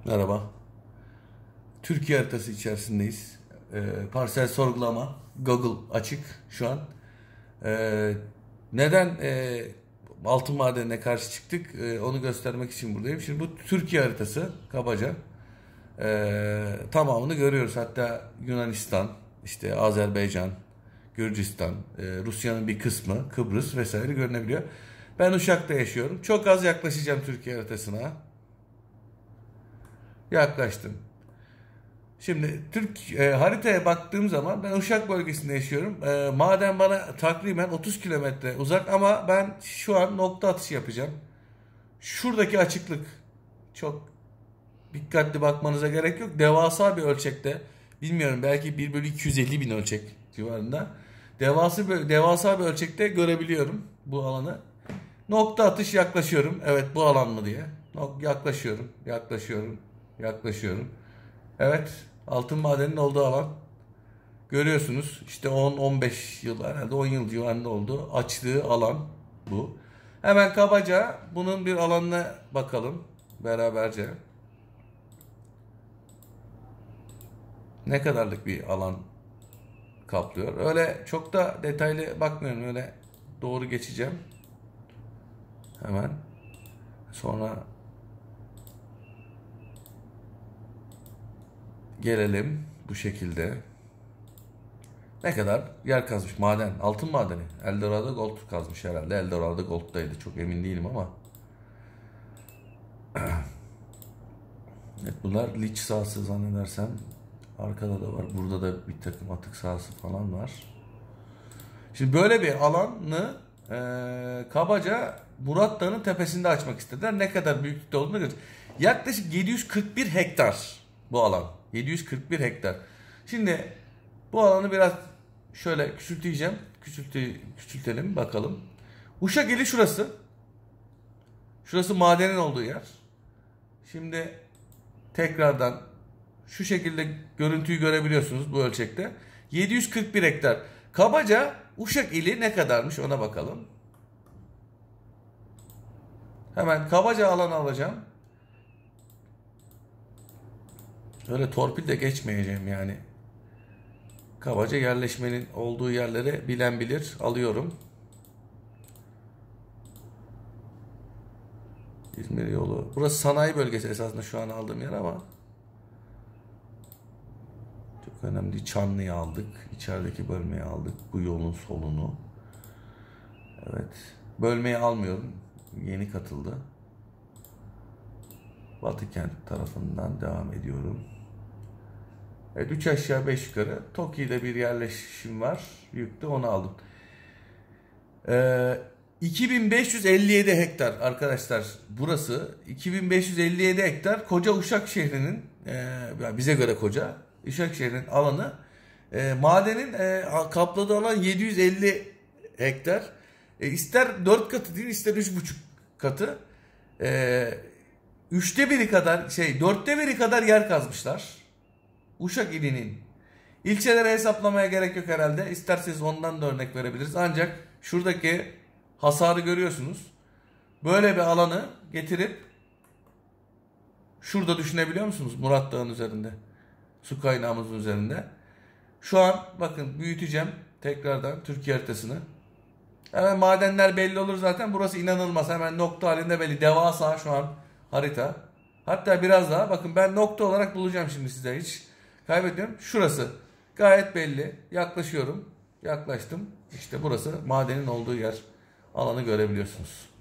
Merhaba. Türkiye haritası içerisindeyiz. Parsel sorgulama. Google açık şu an. Neden altın madenine karşı çıktık? Onu göstermek için buradayım. Şimdi bu Türkiye haritası kabaca. Tamamını görüyoruz. Hatta Yunanistan, işte Azerbaycan, Gürcistan, Rusya'nın bir kısmı, Kıbrıs vesaire görünebiliyor. Ben Uşak'ta yaşıyorum. Çok az yaklaşacağım Türkiye haritasına. Yaklaştım. Şimdi haritaya baktığım zaman ben Uşak bölgesinde yaşıyorum. Maden bana takriben 30 kilometre uzak ama ben şu an nokta atışı yapacağım. Şuradaki açıklık çok dikkatli bakmanıza gerek yok. Devasa bir ölçekte, bilmiyorum, belki 1 bölü 250 bin ölçek civarında. Devasa bir ölçekte görebiliyorum bu alanı. Nokta atış yaklaşıyorum. Evet, bu alan mı diye. Yaklaşıyorum. Evet, altın madeninin olduğu alan. Görüyorsunuz işte 10-15 yıl, herhalde 10 yıl civarında oldu. Açtığı alan bu. Hemen kabaca bunun bir alanına bakalım beraberce. Ne kadarlık bir alan kaplıyor. Öyle çok da detaylı bakmıyorum. Öyle doğru geçeceğim. Hemen. Sonra gelelim bu şekilde. Ne kadar yer kazmış? Maden. Altın madeni. Eldorado Gold kazmış herhalde. Eldorado Gold'daydı. Çok emin değilim ama. Evet, bunlar liç sahası zannedersem. Arkada da var. Burada da bir takım atık sahası falan var. Şimdi böyle bir alanı kabaca Murat Dağı'nın tepesinde açmak istediler. Ne kadar büyüklükte olduğunu göreceğiz. Yaklaşık 741 hektar bu alan. 741 hektar. Şimdi bu alanı biraz şöyle küçülteceğim. Küçültelim bakalım. Uşak ili şurası. Şurası madenin olduğu yer. Şimdi tekrardan şu şekilde görüntüyü görebiliyorsunuz bu ölçekte. 741 hektar. Kabaca Uşak ili ne kadarmış ona bakalım. Hemen kabaca alan alacağım. Öyle torpil de geçmeyeceğim yani. Kabaca yerleşmenin olduğu yerlere bilen bilir alıyorum. İzmir yolu. Burası sanayi bölgesi esasında şu an aldığım yer ama çok önemli. Çanlı'yı aldık. İçerideki bölmeyi aldık. Bu yolun solunu. Evet. Bölmeyi almıyorum. Yeni katıldı. Batıkent tarafından devam ediyorum. Evet, 3 aşağı 5 yukarı. TOKİ'de bir yerleşim var. Yüklü, onu aldım. 2557 hektar arkadaşlar burası. 2557 hektar koca Uşak şehrinin, bize göre koca Uşak şehrinin alanı. Madenin kapladığı alan 750 hektar. İster 4 katı değil, ister 3,5 katı. Dörtte biri kadar yer kazmışlar. Uşak ilinin. İlçelere hesaplamaya gerek yok herhalde. İsterseniz ondan da örnek verebiliriz. Ancak şuradaki hasarı görüyorsunuz. Böyle bir alanı getirip şurada düşünebiliyor musunuz? Murat Dağı'nın üzerinde. Su kaynağımızın üzerinde. Şu an bakın büyüteceğim tekrardan Türkiye haritasını. Hemen madenler belli olur zaten. Burası inanılmaz. Hemen nokta halinde belli. Devasa şu an harita. Hatta biraz daha bakın, ben nokta olarak bulacağım şimdi size, hiç kaybetmiyorum. Şurası gayet belli. Yaklaşıyorum. Yaklaştım. İşte burası madenin olduğu yer. Alanı görebiliyorsunuz.